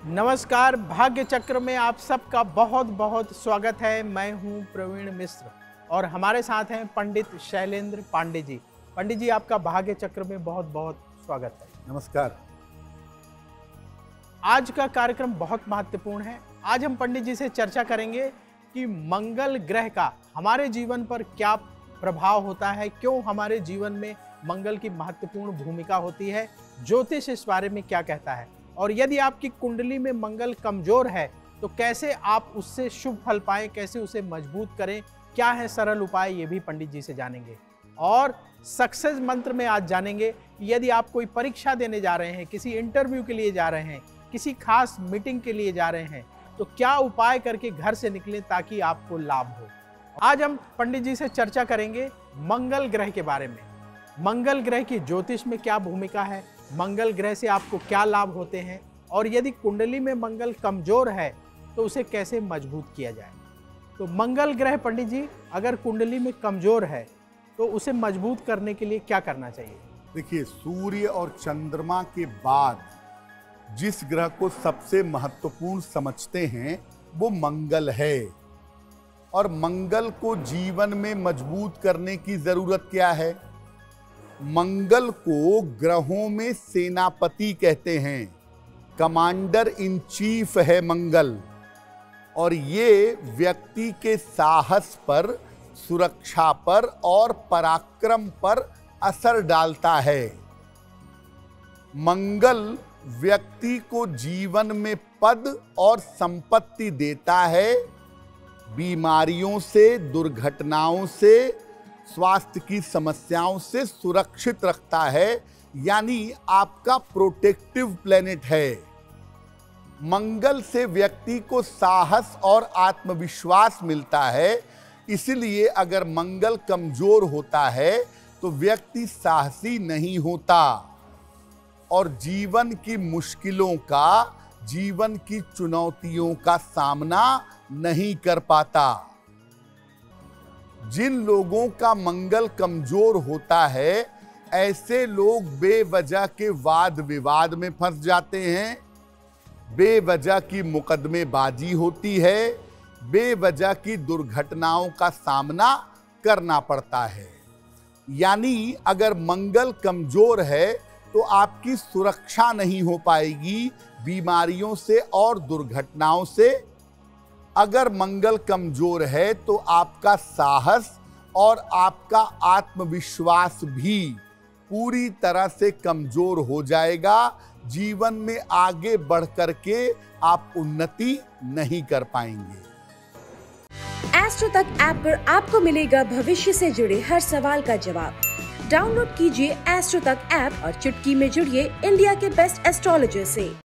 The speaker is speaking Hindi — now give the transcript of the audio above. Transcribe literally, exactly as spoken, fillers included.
नमस्कार, भाग्य चक्र में आप सबका बहुत बहुत स्वागत है। मैं हूं प्रवीण मिश्र और हमारे साथ हैं पंडित शैलेंद्र पांडे जी। पंडित जी, आपका भाग्य चक्र में बहुत बहुत स्वागत है। नमस्कार। आज का कार्यक्रम बहुत महत्वपूर्ण है। आज हम पंडित जी से चर्चा करेंगे कि मंगल ग्रह का हमारे जीवन पर क्या प्रभाव होता है, क्यों हमारे जीवन में मंगल की महत्वपूर्ण भूमिका होती है, ज्योतिष इस बारे में क्या कहता है, और यदि आपकी कुंडली में मंगल कमजोर है तो कैसे आप उससे शुभ फल पाएं, कैसे उसे मजबूत करें, क्या है सरल उपाय, ये भी पंडित जी से जानेंगे। और सक्सेस मंत्र में आज जानेंगे कि यदि आप कोई परीक्षा देने जा रहे हैं, किसी इंटरव्यू के लिए जा रहे हैं, किसी खास मीटिंग के लिए जा रहे हैं, तो क्या उपाय करके घर से निकलें ताकि आपको लाभ हो। आज हम पंडित जी से चर्चा करेंगे मंगल ग्रह के बारे में। मंगल ग्रह की ज्योतिष में क्या भूमिका है, मंगल ग्रह से आपको क्या लाभ होते हैं, और यदि कुंडली में मंगल कमजोर है तो उसे कैसे मजबूत किया जाए। तो मंगल ग्रह पंडित जी अगर कुंडली में कमजोर है तो उसे मजबूत करने के लिए क्या करना चाहिए। देखिए, सूर्य और चंद्रमा के बाद जिस ग्रह को सबसे महत्वपूर्ण समझते हैं वो मंगल है। और मंगल को जीवन में मजबूत करने की जरूरत क्या है। मंगल को ग्रहों में सेनापति कहते हैं, कमांडर इन चीफ है मंगल, और ये व्यक्ति के साहस पर, सुरक्षा पर और पराक्रम पर असर डालता है। मंगल व्यक्ति को जीवन में पद और संपत्ति देता है, बीमारियों से, दुर्घटनाओं से, स्वास्थ्य की समस्याओं से सुरक्षित रखता है, यानी आपका प्रोटेक्टिव प्लेनेट है। मंगल से व्यक्ति को साहस और आत्मविश्वास मिलता है, इसलिए अगर मंगल कमजोर होता है तो व्यक्ति साहसी नहीं होता और जीवन की मुश्किलों का, जीवन की चुनौतियों का सामना नहीं कर पाता। जिन लोगों का मंगल कमजोर होता है, ऐसे लोग बेवजह के वाद विवाद में फंस जाते हैं, बेवजह की मुकदमेबाजी होती है, बेवजह की दुर्घटनाओं का सामना करना पड़ता है। यानी अगर मंगल कमजोर है तो आपकी सुरक्षा नहीं हो पाएगी बीमारियों से और दुर्घटनाओं से। अगर मंगल कमजोर है तो आपका साहस और आपका आत्मविश्वास भी पूरी तरह से कमजोर हो जाएगा। जीवन में आगे बढ़ करके आप उन्नति नहीं कर पाएंगे। एस्ट्रो तक ऐप पर आपको मिलेगा भविष्य से जुड़े हर सवाल का जवाब। डाउनलोड कीजिए एस्ट्रो तक ऐप और चुटकी में जुड़िए इंडिया के बेस्ट एस्ट्रोलॉजर से।